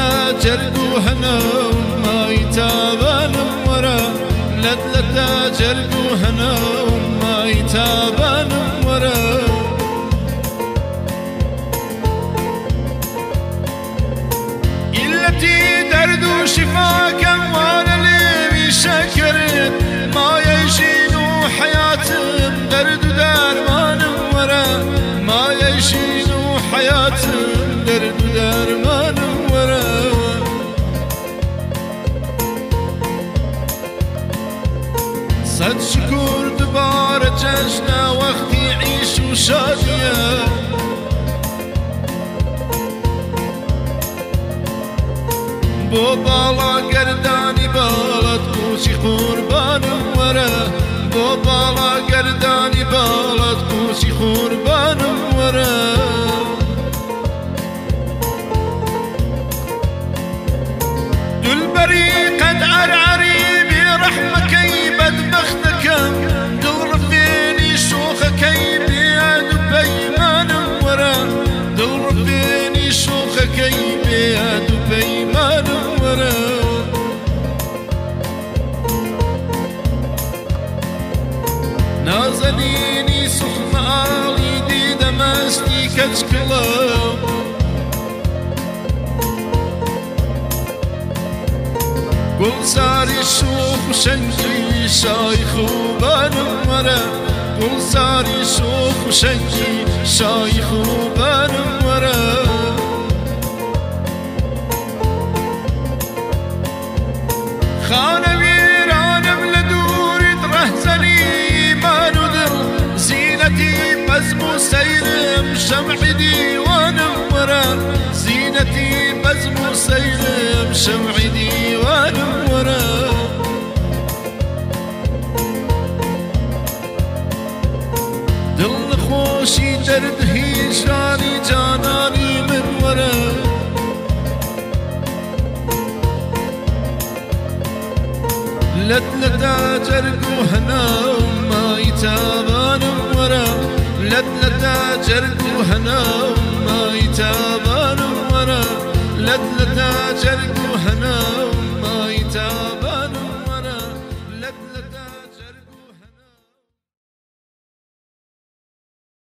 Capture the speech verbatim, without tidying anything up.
لتا جرقو هنا وما يتابان ورا لت لتا جرقو هنا وما يتابان ورا قلتي درد وشفاك وانا اللي شكرت ما يشينو حياتهم درد ودرمان ورا ما يشينو حياتهم درد ودرمان ورا صد شكور دبار جشنا وقت يعيش وشادية بو بالا گردانی بالت کوچی قربان ورا بو بالا گردانی بالت کوچی قربان ورا دلبری قد عرعری برحمك بدبختك دل رفيني شوخك بيد بيمان ورا دل رفيني شوخك بيد بيمان ورا نازنيني سخم آلي دي دمستي كتكلا قل ساري شوخ وشنجي شايخ وبان ورا قل ساري شوخ وشنجي شايخ وبان ورا خانة ويرانم لدوري ترهزني ما ندر زينتي بزمو سيلم شمع ديوان ورا زينتي بزمو سيلم شمع ديوان ورا دل خوشي درد هيجاني جاناني من ورا لت لتا جرقو هنا وما يتابان ورا لت لتا جرقو هنا وما يتابان ورا لت لتا جرقو هنا